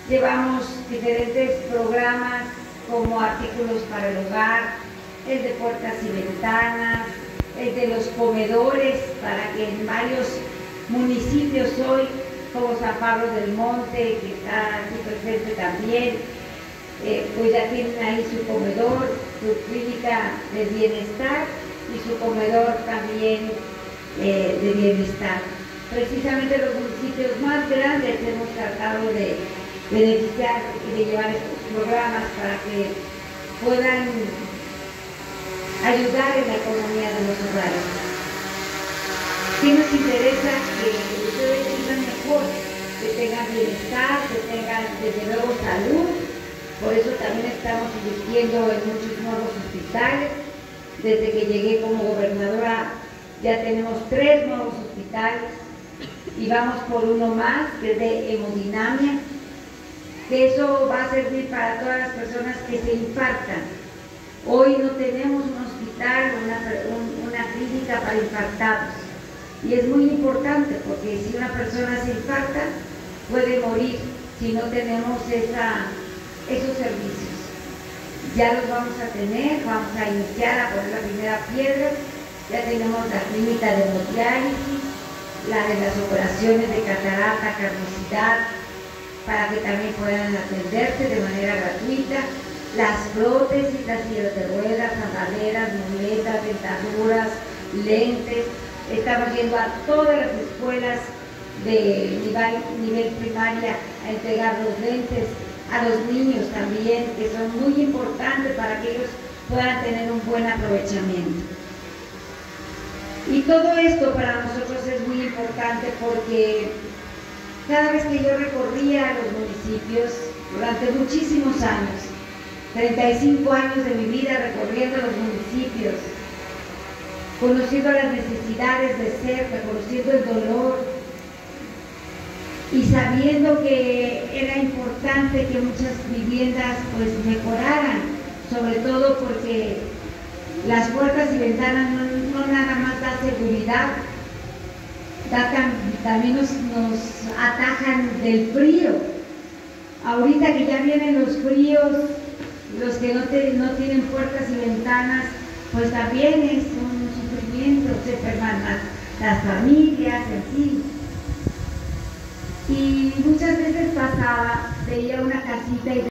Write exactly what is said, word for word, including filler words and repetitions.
Llevamos diferentes programas como artículos para el hogar, el de puertas y ventanas, el de los comedores, para que en varios municipios hoy, como San Pablo del Monte, que está aquí presente también, eh, pues ya tienen ahí su comedor, su clínica de bienestar y su comedor también eh, de bienestar. Precisamente los municipios más grandes hemos tratado de beneficiar y de llevar estos programas para que puedan ayudar en la economía de los hogares. Sí nos interesa que ustedes vivan mejor, que tengan bienestar, que tengan desde luego salud. Por eso también estamos invirtiendo en muchos nuevos hospitales. Desde que llegué como gobernadora ya tenemos tres nuevos hospitales y vamos por uno más, que es de hemodinamia, que eso va a servir para todas las personas que se infartan. Hoy no tenemos un hospital, una, un, una clínica para infartados. Y es muy importante porque si una persona se infarta, puede morir si no tenemos esa, esos servicios. Ya los vamos a tener, vamos a iniciar a poner la primera piedra. Ya tenemos la clínica de hemodiálisis, la de las operaciones de catarata, carnosidad, para que también puedan atenderse de manera gratuita, las prótesis, las sillas de ruedas, andaderas, muletas, dentaduras, lentes. Estamos yendo a todas las escuelas de nivel, nivel primaria a entregar los lentes a los niños también, que son muy importantes para que ellos puedan tener un buen aprovechamiento. Y todo esto para nosotros es muy importante porque cada vez que yo recorría los municipios durante muchísimos años, treinta y cinco años de mi vida recorriendo los municipios, conociendo las necesidades de cerca, conociendo el dolor y sabiendo que era importante que muchas viviendas pues mejoraran, sobre todo porque las puertas y ventanas no, no nada más da seguridad, da, también nos, nos atajan del frío. Ahorita que ya vienen los fríos, los que no, te, no tienen puertas y ventanas, pues también es un sufrimiento, se enferman las, las familias, en fin. Y muchas veces pasaba, veía una casita y